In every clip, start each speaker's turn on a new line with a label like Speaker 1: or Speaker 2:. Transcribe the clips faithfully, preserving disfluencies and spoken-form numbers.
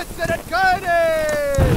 Speaker 1: Schütze den König!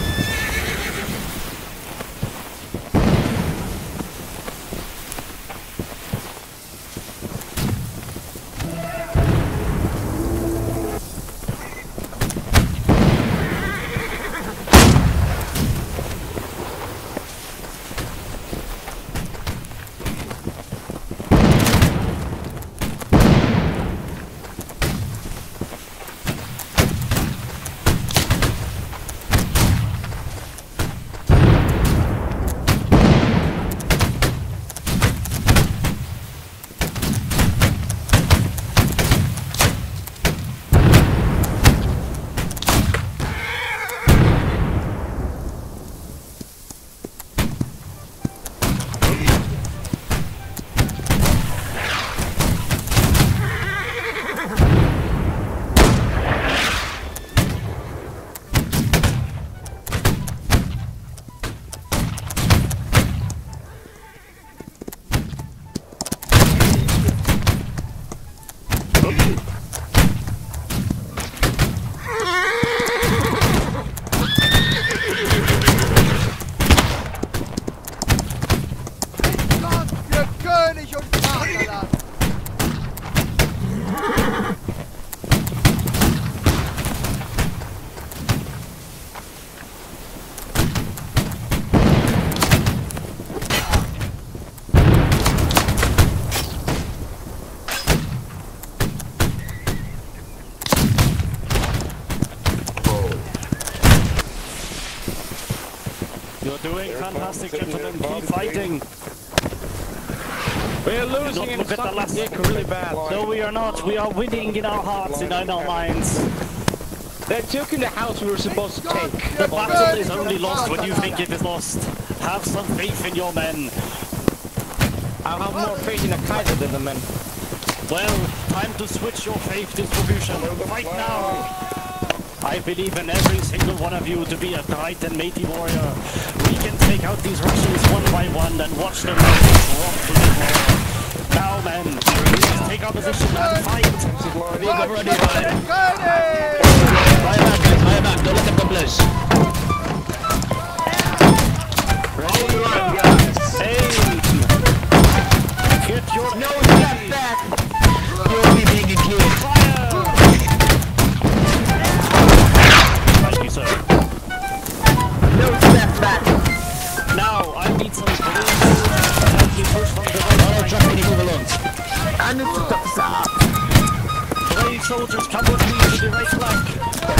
Speaker 2: You're doing fantastic, gentlemen. Keep fighting.
Speaker 3: We're losing in the last kick really bad.
Speaker 2: No, we are not. We are winning in our hearts and in our minds.
Speaker 3: They took in the house we were supposed to take.
Speaker 2: The battle is only lost when you think it is lost. Have some faith in your men.
Speaker 3: I have more faith in the Kaiser than the men.
Speaker 2: Well, time to switch your faith distribution. Fight now! I believe in every single one of you to be a bright and mighty warrior. We can take out these Russians one by one and watch them drop to the floor. Now, men, please take our position and fight!
Speaker 3: We go ready, man.
Speaker 4: Fire back, guys, fire back. Don't let them come close.
Speaker 2: Ready? Aim! Get your
Speaker 4: No step back. You'll be being killed.
Speaker 2: fire! Thank you, sir.
Speaker 4: No step back.
Speaker 2: Now, I need some police to help me push from the right
Speaker 4: All truck, can you move along? I need to stop stop.
Speaker 2: Brave soldiers, come with me to the right flank.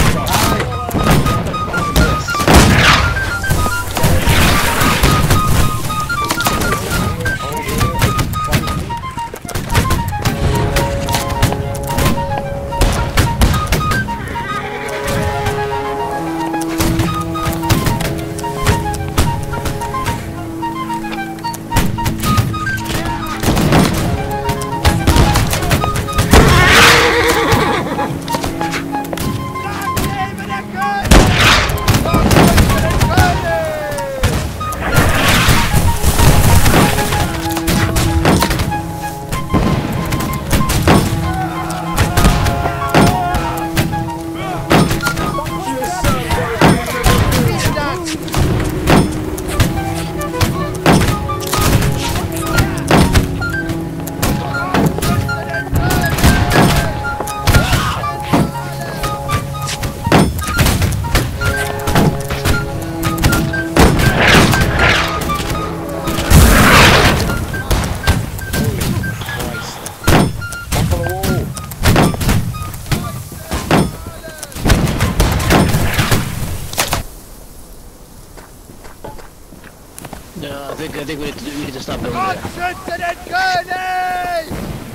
Speaker 4: Yeah, I think I think we need to, we need to stop over
Speaker 1: Gott
Speaker 4: there.
Speaker 1: schütze den König!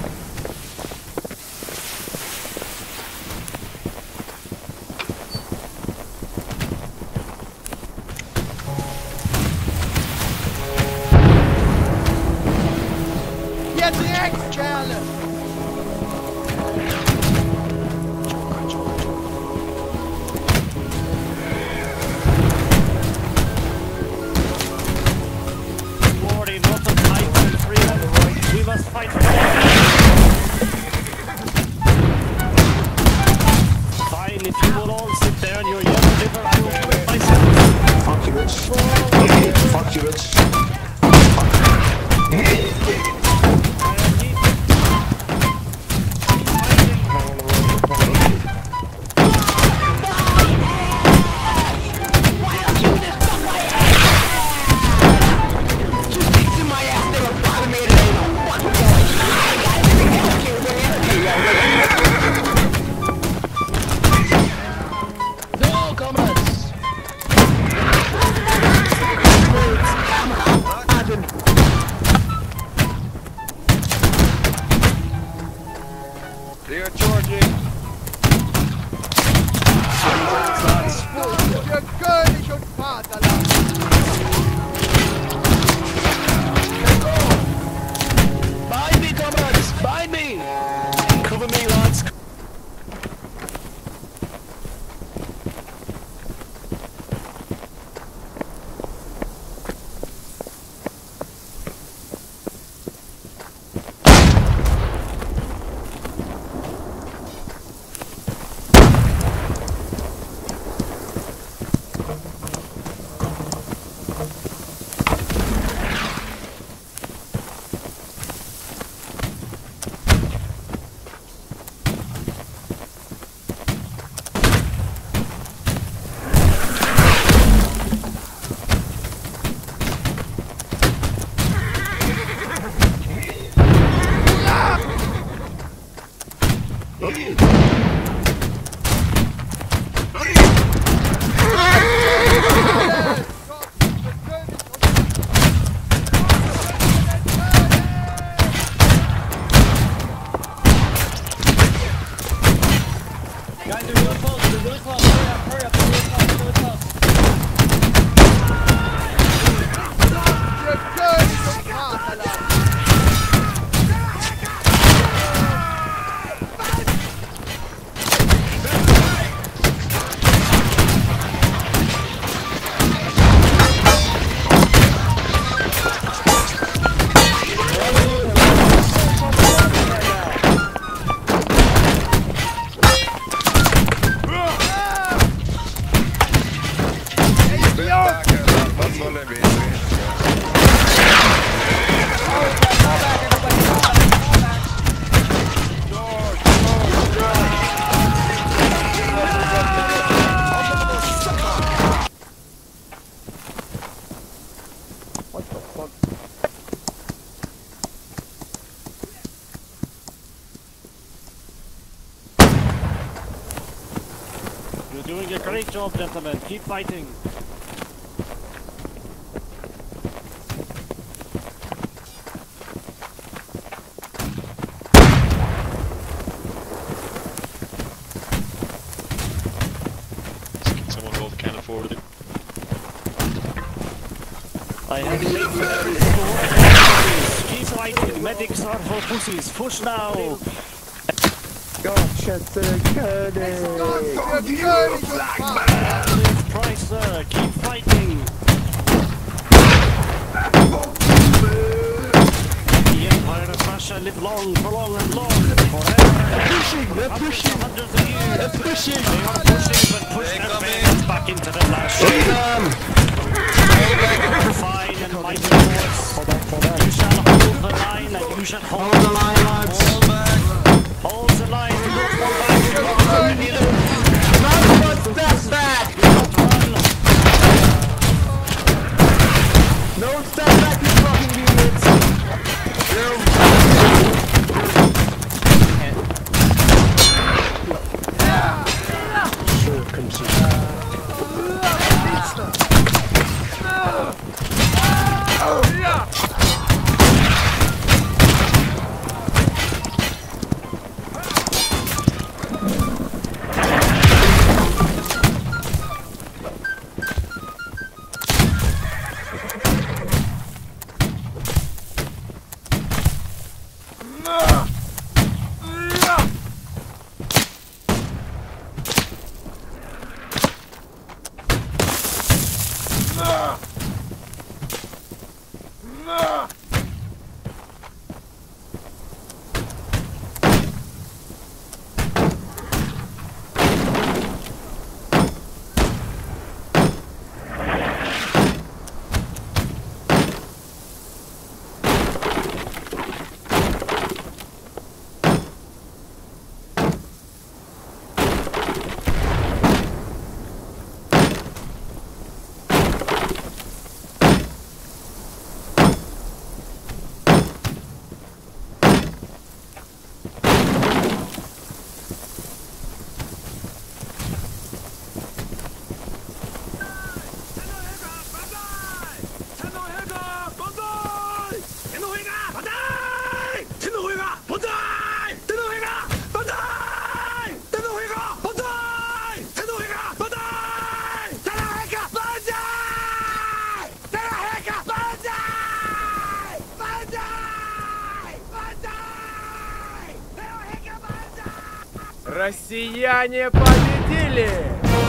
Speaker 1: Ihr Dreckskerle!
Speaker 2: Glory, not the fight and freedom. We must fight.
Speaker 5: They are charging.
Speaker 1: Für König und Vaterland!
Speaker 4: Bind me, comrades! Bind me! Cover me, lads!
Speaker 2: You're doing a great job, gentlemen. Keep fighting.
Speaker 5: Someone hold the cannon forward.
Speaker 2: I have made for every score. Keep fighting. Medics are for pussies. Push now.
Speaker 1: Für König und Vaterland!
Speaker 2: Prussia, keep fighting. The Empire of Prussia live long, for long and long. Forever.
Speaker 4: They're pushing! They're pushing!
Speaker 2: Hundreds of years.
Speaker 4: They're pushing!
Speaker 2: They are pushing, but push their fans back into the last
Speaker 4: Hit them!
Speaker 2: fine and mighty force. You shall hold the line and you shall hold,
Speaker 4: Hold the line, lads!
Speaker 5: Hold back.
Speaker 2: hold the line. Do not fall back. Do not run.
Speaker 4: Not one step back!
Speaker 2: Do not run.
Speaker 4: No step back, you fucking units! Sure, come see.
Speaker 5: Россияне победили!